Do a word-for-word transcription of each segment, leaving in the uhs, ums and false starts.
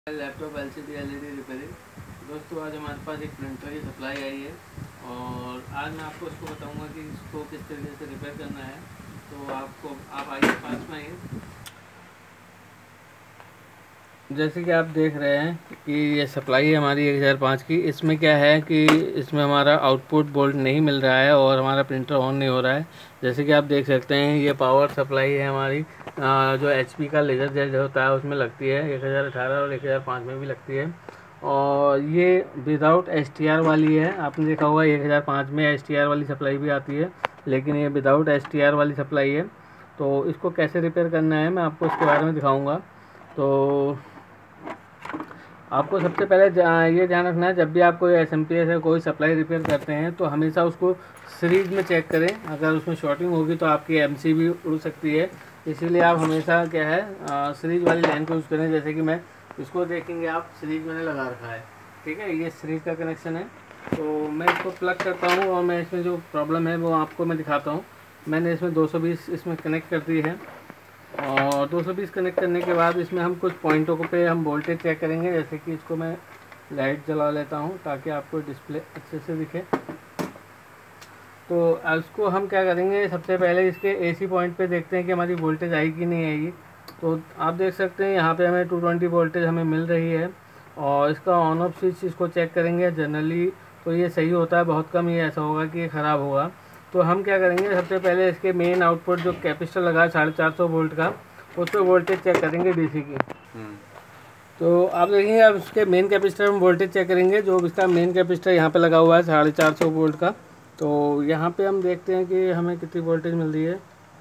Laptop LCD LED repairing. दोस्तों आज हमारे पास एक प्रिंटर की सप्लाई आई है और आज मैं आपको इसको बताऊंगा कि इसको किस तरीके से रिपेयर करना है। तो आपको आप आइए पास में आइए। जैसे कि आप देख रहे हैं कि ये सप्लाई है हमारी एक हज़ार पाँच की। इसमें क्या है कि इसमें हमारा आउटपुट वोल्ट नहीं मिल रहा है और हमारा प्रिंटर ऑन नहीं हो रहा है। जैसे कि आप देख सकते हैं ये पावर सप्लाई है हमारी, आ, जो एचपी का लेज़र जेट होता है उसमें लगती है, एक हज़ार अठारह और एक हज़ार पाँच में भी लगती है। और ये विदाउट एसटीआर वाली है। आपने देखा होगा एक हज़ार पाँच में एसटीआर वाली सप्लाई भी आती है, लेकिन ये विदाउट एसटीआर वाली सप्लाई है। तो इसको कैसे रिपेयर करना है मैं आपको इसके बारे में दिखाऊँगा। तो आपको सबसे पहले ये ध्यान रखना है, जब भी आप कोई एस एम पी एस या कोई सप्लाई रिपेयर करते हैं तो हमेशा उसको सीरीज में चेक करें। अगर उसमें शॉर्टिंग होगी तो आपकी एम सी भी उड़ सकती है, इसीलिए आप हमेशा क्या है सीरीज वाली लाइन को यूज़ करें। जैसे कि मैं इसको देखेंगे आप सीरीज मैंने लगा रखा है, ठीक है, ये सीरीज का कनेक्शन है। तो मैं इसको प्लग करता हूँ और मैं इसमें जो प्रॉब्लम है वो आपको मैं दिखाता हूँ। मैंने इसमें दो सौ बीस इसमें कनेक्ट कर दी है और दो सौ बीस कनेक्ट करने के बाद इसमें हम कुछ पॉइंटों को पे हम वोल्टेज चेक करेंगे। जैसे कि इसको मैं लाइट जला लेता हूं ताकि आपको डिस्प्ले अच्छे से दिखे। तो इसको हम क्या करेंगे, सबसे पहले इसके एसी पॉइंट पे देखते हैं कि हमारी वोल्टेज आएगी कि नहीं आएगी। तो आप देख सकते हैं यहाँ पे हमें टू ट्वेंटी वोल्टेज हमें मिल रही है और इसका ऑन ऑफ स्विच इसको चेक करेंगे। जनरली तो ये सही होता है, बहुत कम ये ऐसा होगा कि ये ख़राब होगा। तो हम क्या करेंगे, सबसे पहले इसके मेन आउटपुट जो कैपेसिटर लगा है साढ़े चार सौ वोल्ट का, उस पर वोल्टेज चेक करेंगे डीसी की। तो आप देखेंगे आप इसके मेन कैपेसिटर में वोल्टेज चेक करेंगे। जो इसका मेन कैपेसिटर यहाँ पे लगा हुआ है साढ़े चार सौ वोल्ट का, तो यहाँ पे हम देखते हैं कि हमें कितनी वोल्टेज मिल रही है।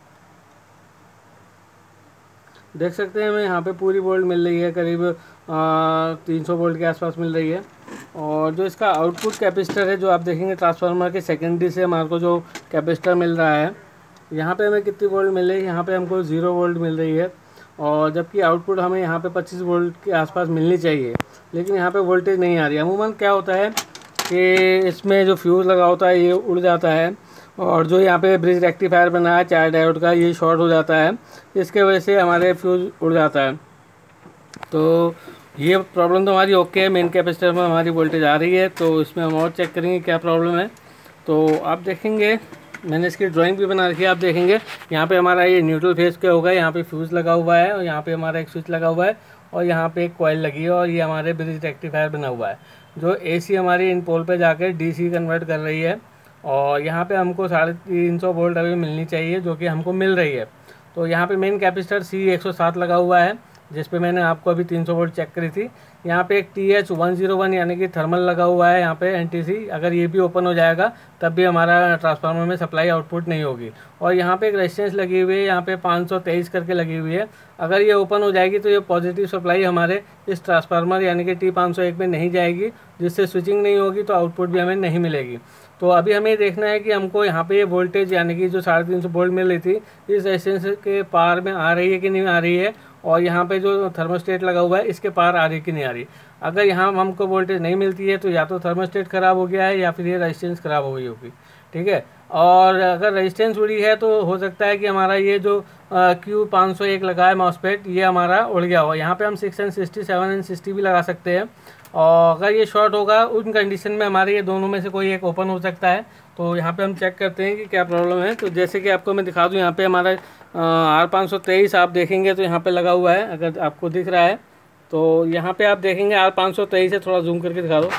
देख सकते हैं हमें यहाँ पे पूरी वोल्ट मिल रही है, करीब तीन सौ वोल्ट के आसपास मिल रही है। और जो इसका आउटपुट कैपेसिटर है, जो आप देखेंगे ट्रांसफार्मर के सेकेंडरी से हमारे को जो कैपेसिटर मिल रहा है, यहाँ पे हमें कितनी वोल्ट मिल रही है, यहाँ पे हमको ज़ीरो वोल्ट मिल रही है। और जबकि आउटपुट हमें यहाँ पे पच्चीस वोल्ट के आसपास मिलनी चाहिए, लेकिन यहाँ पे वोल्टेज नहीं आ रही है। अमूमन क्या होता है कि इसमें जो फ्यूज़ लगा होता है ये उड़ जाता है और जो यहाँ पे ब्रिज रेक्टिफायर बना है चार डायोड का, ये शॉर्ट हो जाता है, इसके वजह से हमारे फ्यूज़ उड़ जाता है। तो ये प्रॉब्लम तो हमारी ओके है, मेन कैपेसिटर में हमारी वोल्टेज आ रही है। तो इसमें हम और चेक करेंगे क्या प्रॉब्लम है। तो आप देखेंगे मैंने इसकी ड्राइंग भी बना रखी है। आप देखेंगे यहाँ पे हमारा ये न्यूट्रल फेस के होगा, यहाँ पे फ्यूज़ लगा हुआ है और यहाँ पे हमारा एक स्विच लगा हुआ है और यहाँ पे एक कॉइल लगी है और ये हमारे ब्रिज रेक्टिफायर बना हुआ है, जो एसी हमारी इन पोल पे जाकर डीसी कन्वर्ट कर रही है। और यहाँ पे हमको साढ़े तीन सौ वोल्ट अभी मिलनी चाहिए, जो कि हमको मिल रही है। तो यहाँ पे मेन कैपेसिटर सी एक सौ सात लगा हुआ है, जिस पे मैंने आपको अभी तीन सौ वोल्ट चेक करी थी। यहाँ पे एक T H one zero one यानी कि थर्मल लगा हुआ है यहाँ पे एन टी सी। अगर ये भी ओपन हो जाएगा तब भी हमारा ट्रांसफार्मर में सप्लाई आउटपुट नहीं होगी। और यहाँ पे एक रेजिस्टेंस लगी हुई है, यहाँ पे पाँच सौ तेईस करके लगी हुई है। अगर ये ओपन हो जाएगी तो ये पॉजिटिव सप्लाई हमारे इस ट्रांसफार्मर यानी कि टी पाँच सौ एक में नहीं जाएगी, जिससे स्विचिंग नहीं होगी तो आउटपुट भी हमें नहीं मिलेगी। तो अभी हमें देखना है कि हमको यहाँ पे ये वोल्टेज यानी कि जो साढ़े तीन सौ वोल्ट मिल रही थी इस रेजिस्टेंस के पार में आ रही है कि नहीं आ रही है, और यहाँ पे जो थर्मोस्टेट लगा हुआ है इसके पार आ रही है कि नहीं आ रही। अगर यहाँ हमको वोल्टेज नहीं मिलती है तो या तो थर्मोस्टेट ख़राब हो गया है या फिर ये रेजिस्टेंस ख़राब हो गई होगी, ठीक है। और अगर रेजिस्टेंस उड़ी है तो हो सकता है कि हमारा ये जो क्यू पाँच सौ एक लगा है मॉसफेट, ये हमारा उड़ गया हो। यहाँ पे हम six and sixty seven and sixty भी लगा सकते हैं। और अगर ये शॉर्ट होगा उन कंडीशन में हमारे ये दोनों में से कोई एक ओपन हो सकता है। तो यहाँ पे हम चेक करते हैं कि क्या प्रॉब्लम है। तो जैसे कि आपको मैं दिखा दूँ, यहाँ पे हमारा आर पाँच सौ तेईस आप देखेंगे तो यहाँ पे लगा हुआ है, अगर आपको दिख रहा है तो यहाँ पे आप देखेंगे आर पाँच सौ तेईस है। थोड़ा जूम करके दिखा दो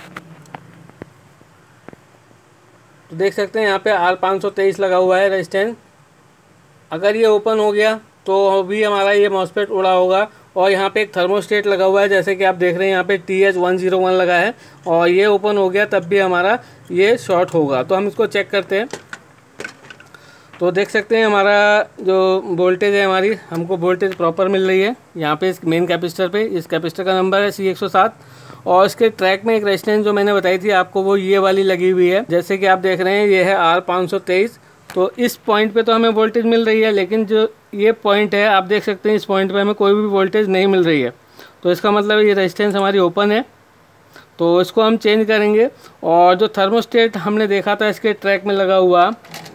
तो देख सकते हैं यहाँ पे आर पाँच सौ तेईस लगा हुआ है रेजिस्टेंस। अगर ये ओपन हो गया तो भी हमारा ये मॉसफेट उड़ा होगा। और यहाँ पे एक थर्मोस्टेट लगा हुआ है, जैसे कि आप देख रहे हैं यहाँ पे T H one zero one लगा है और ये ओपन हो गया तब भी हमारा ये शॉर्ट होगा। तो हम इसको चेक करते हैं। तो देख सकते हैं हमारा जो वोल्टेज है हमारी हमको वोल्टेज प्रॉपर मिल रही है यहाँ पे इस मेन कैपेसिटर पे। इस कैपेसिटर का नंबर है सी एक सौ सात और इसके ट्रैक में एक रेजिस्टेंस जो मैंने बताई थी आपको वो ये वाली लगी हुई है। जैसे कि आप देख रहे हैं ये है आर पाँच सौ तेईस। तो इस पॉइंट पे तो हमें वोल्टेज मिल रही है, लेकिन जो ये पॉइंट है आप देख सकते हैं इस पॉइंट पे हमें कोई भी वोल्टेज नहीं मिल रही है। तो इसका मतलब ये रेजिस्टेंस हमारी ओपन है, तो इसको हम चेंज करेंगे। और जो थर्मोस्टेट हमने देखा था इसके ट्रैक में लगा हुआ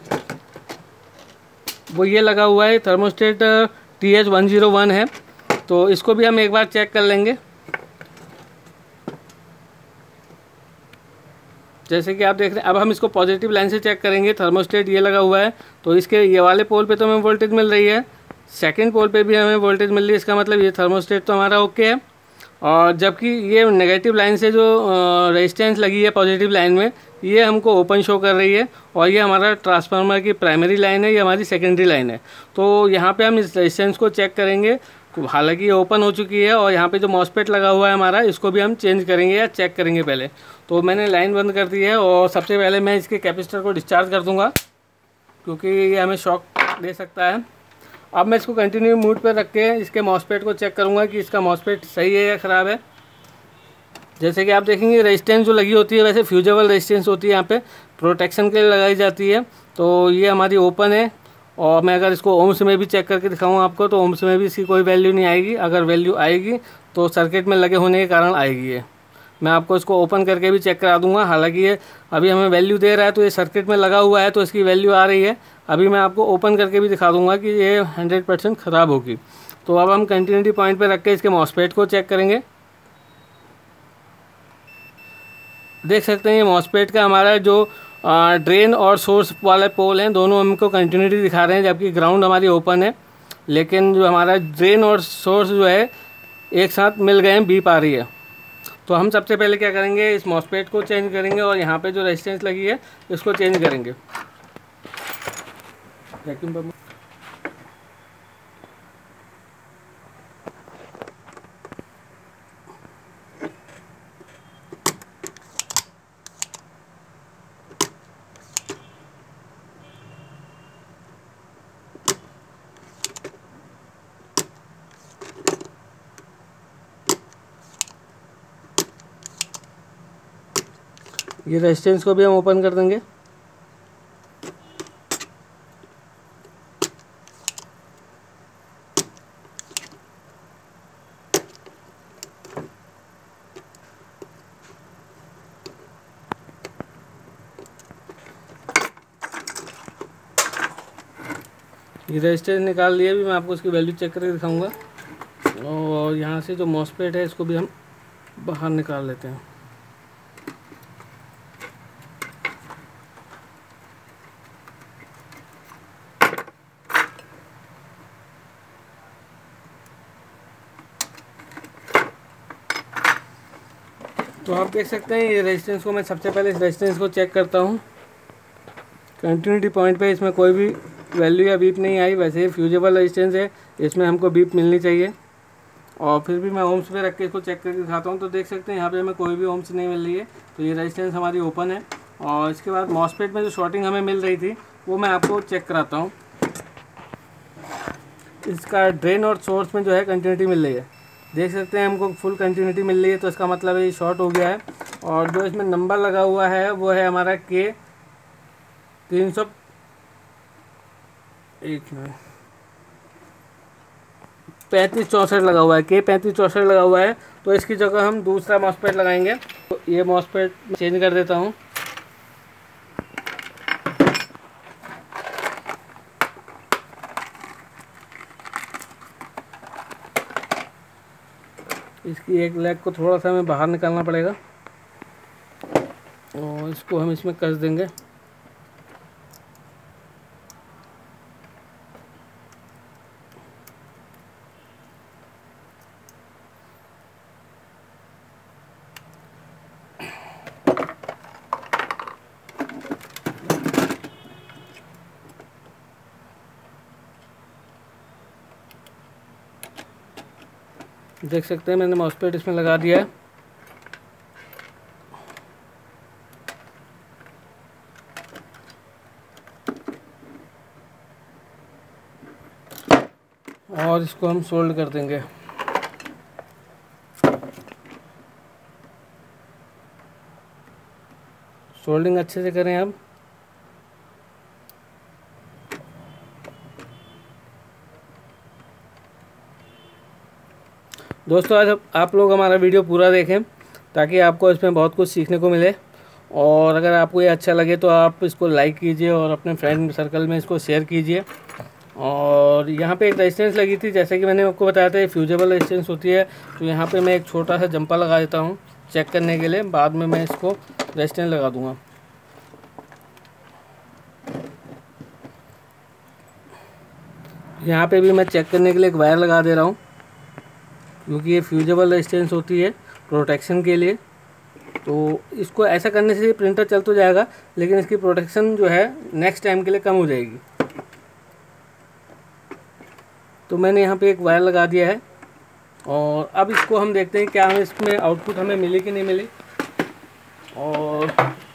वो ये लगा हुआ है, thermostat T H one zero one है। तो इसको भी हम एक बार चेक कर लेंगे। जैसे कि आप देख रहे हैं, अब हम इसको पॉजिटिव लाइन से चेक करेंगे। थर्मोस्टेट ये लगा हुआ है, तो इसके ये वाले पोल पे तो हमें वोल्टेज मिल रही है, सेकंड पोल पे भी हमें वोल्टेज मिल रही है। इसका मतलब ये थर्मोस्टेट तो हमारा ओके है। और जबकि ये नेगेटिव लाइन से जो रेजिस्टेंस लगी है पॉजिटिव लाइन में, ये हमको ओपन शो कर रही है, और ये हमारा ट्रांसफार्मर की प्राइमरी लाइन है, ये हमारी सेकेंडरी लाइन है। तो यहाँ पे हम इस रेजिस्टेंस को चेक करेंगे। हालांकि ये ओपन हो चुकी है, और यहाँ पे जो मॉसफेट लगा हुआ है हमारा, इसको भी हम चेंज करेंगे या चेक करेंगे पहले। तो मैंने लाइन बंद कर दी है, और सबसे पहले मैं इसके कैपेसिटर को डिस्चार्ज कर दूँगा, क्योंकि ये हमें शॉक दे सकता है। अब मैं इसको कंटिन्यू मूड पर रख के इसके मॉसफेट को चेक करूँगा कि इसका मॉसफेट सही है या ख़राब है। जैसे कि आप देखेंगे रेजिस्टेंस जो लगी होती है, वैसे फ्यूजेबल रेजिस्टेंस होती है, यहाँ पे प्रोटेक्शन के लिए लगाई जाती है। तो ये हमारी ओपन है, और मैं अगर इसको ओम्स में भी चेक करके दिखाऊँ आपको, तो ओम्स में भी इसकी कोई वैल्यू नहीं आएगी। अगर वैल्यू आएगी तो सर्किट में लगे होने के कारण आएगी। ये मैं आपको इसको ओपन करके भी चेक करा दूंगा। हालांकि ये अभी हमें वैल्यू दे रहा है, तो ये सर्किट में लगा हुआ है, तो इसकी वैल्यू आ रही है। अभी मैं आपको ओपन करके भी दिखा दूंगा कि ये हंड्रेड परसेंट ख़राब होगी। तो अब हम कंटिन्यूटी पॉइंट पर रख के इसके मॉसफेट को चेक करेंगे। देख सकते हैं ये मॉसफेट का हमारा जो ड्रेन और सोर्स वाले पोल हैं, दोनों हमको कंटिन्यूटी दिखा रहे हैं, जबकि ग्राउंड हमारी ओपन है। लेकिन जो हमारा ड्रेन और सोर्स जो है एक साथ मिल गए हैं, बीप आ रही है। तो हम सबसे पहले क्या करेंगे, इस मॉसफेट को चेंज करेंगे, और यहाँ पे जो रेजिस्टेंस लगी है इसको चेंज करेंगे। वैक्यूम पंप ये रेजिस्टेंस को भी हम ओपन कर देंगे। ये रेजिस्टेंस निकाल लिए, भी मैं आपको इसकी वैल्यू चेक करके दिखाऊंगा। और यहाँ से जो मॉसफेट है इसको भी हम बाहर निकाल लेते हैं। तो आप देख सकते हैं ये रेजिस्टेंस को मैं सबसे पहले इस रेजिस्टेंस को चेक करता हूँ। कंटिन्यूटी पॉइंट पे इसमें कोई भी वैल्यू या बीप नहीं आई। वैसे ये फ्यूजेबल रेजिस्टेंस है, इसमें हमको बीप मिलनी चाहिए। और फिर भी मैं ओम्स पे रख के इसको चेक करके दिखाता हूँ। तो देख सकते हैं यहाँ पे हमें कोई भी ओम्स नहीं मिल रही है। तो ये रेजिस्टेंस हमारी ओपन है। और इसके बाद मॉसफेट में जो शॉर्टिंग हमें मिल रही थी वो मैं आपको चेक कराता हूँ। इसका ड्रेन और सोर्स में जो है कंटिन्यूटी मिल रही है, देख सकते हैं हमको फुल कंटिन्यूटी मिल रही है। तो इसका मतलब है ये शॉर्ट हो गया है। और जो इसमें नंबर लगा हुआ है वो है हमारा के तीन सौ एक मिनट पैंतीस चौंसठ लगा हुआ है, के पैंतीस चौंसठ लगा हुआ है। तो इसकी जगह हम दूसरा मॉसफेट लगाएंगे। तो ये मॉसफेट चेंज कर देता हूँ। इसकी एक लेग को थोड़ा सा हमें बाहर निकालना पड़ेगा, और इसको हम इसमें कस देंगे। देख सकते हैं मैंने मॉसफेट इसमें लगा दिया है। और इसको हम सोल्ड कर देंगे। सोल्डिंग अच्छे से करें अब। दोस्तों आज आप लोग हमारा वीडियो पूरा देखें, ताकि आपको इसमें बहुत कुछ सीखने को मिले। और अगर आपको ये अच्छा लगे तो आप इसको लाइक कीजिए, और अपने फ्रेंड सर्कल में इसको शेयर कीजिए। और यहाँ पे एक रेजिस्टेंस लगी थी, जैसे कि मैंने आपको बताया था, ये फ्यूजेबल रेजिस्टेंस होती है। तो यहाँ पे मैं एक छोटा सा जंपर लगा देता हूँ चेक करने के लिए। बाद में मैं इसको रेजिस्टेंस लगा दूंगा। यहाँ पे भी मैं चेक करने के लिए एक वायर लगा दे रहा हूँ, क्योंकि ये फ्यूजेबल रेजिस्टेंस होती है प्रोटेक्शन के लिए। तो इसको ऐसा करने से प्रिंटर चल तो जाएगा, लेकिन इसकी प्रोटेक्शन जो है नेक्स्ट टाइम के लिए कम हो जाएगी। तो मैंने यहाँ पे एक वायर लगा दिया है, और अब इसको हम देखते हैं क्या हमें इसमें आउटपुट हमें मिली कि नहीं मिली। और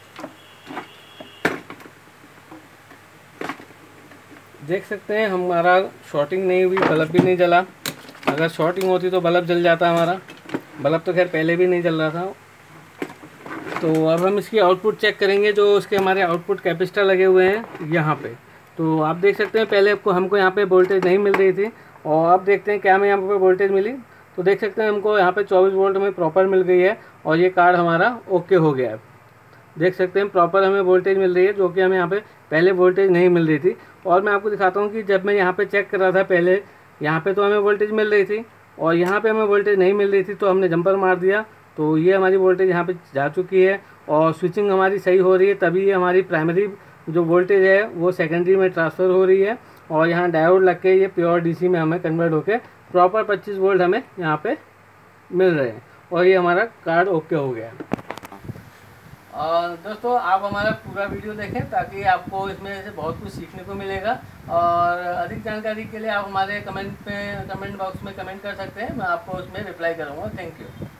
देख सकते हैं हमारा शॉर्टिंग नहीं हुई, बल्ब भी नहीं जला। अगर शॉर्टिंग होती तो बल्ब जल जाता हमारा, बल्ब तो खैर पहले भी नहीं जल रहा था। तो अब हम इसकी आउटपुट चेक करेंगे, जो उसके हमारे आउटपुट कैपेसिटर लगे हुए हैं यहाँ पे। तो आप देख सकते हैं पहले आपको हमको यहाँ पे वोल्टेज नहीं मिल रही थी, और अब देखते हैं क्या हमें यहाँ पे वोल्टेज मिली। तो देख सकते हैं हमको यहाँ पे चौबीस वोल्ट में प्रॉपर मिल गई है, और ये कार्ड हमारा ओके हो गया है। देख सकते हैं प्रॉपर हमें वोल्टेज मिल रही है, जो कि हमें यहाँ पे पहले वोल्टेज नहीं मिल रही थी। और मैं आपको दिखाता हूँ कि जब मैं यहाँ पे चेक कर रहा था पहले, यहाँ पे तो हमें वोल्टेज मिल रही थी और यहाँ पे हमें वोल्टेज नहीं मिल रही थी, तो हमने जंपर मार दिया। तो ये हमारी वोल्टेज यहाँ पे जा चुकी है, और स्विचिंग हमारी सही हो रही है, तभी ये हमारी प्राइमरी जो वोल्टेज है वो सेकेंडरी में ट्रांसफ़र हो रही है। और यहाँ डायोड लग के ये प्योर डीसी में हमें कन्वर्ट होकर प्रॉपर पच्चीस वोल्ट हमें यहाँ पे मिल रहे हैं, और ये हमारा कार्ड ओके हो गया है। और दोस्तों आप हमारा पूरा वीडियो देखें, ताकि आपको इसमें से बहुत कुछ सीखने को मिलेगा। और अधिक जानकारी के लिए आप हमारे कमेंट पे कमेंट बॉक्स में कमेंट कर सकते हैं, मैं आपको उसमें रिप्लाई करूँगा। Thank you.